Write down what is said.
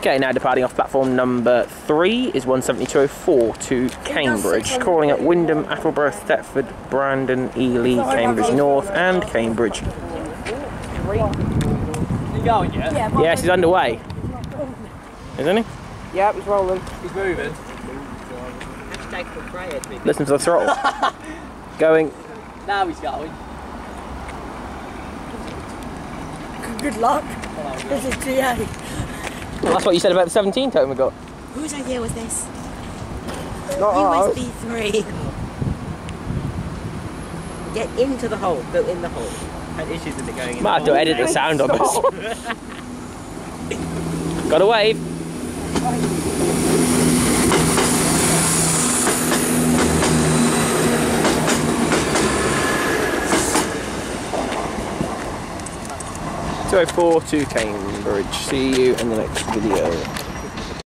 Okay, now departing off platform number 3 is 17204 to Cambridge, calling at Wyndham, Attleborough, Thetford, Brandon, Ely, Cambridge North and Cambridge. You going yet? Yes, he's underway. Isn't he? Yeah, he's rolling. He's moving. Listen to the throttle. Going. Now he's going. Good luck. This is GA. Well, that's what you said about the 17 totem we got. Whose idea was this? Not ours. USB 3. Get into the hole. Go in the hole. Had issues with it going in. Might have to edit the sound on this. Got a wave. .204 to Cambridge. See you in the next video.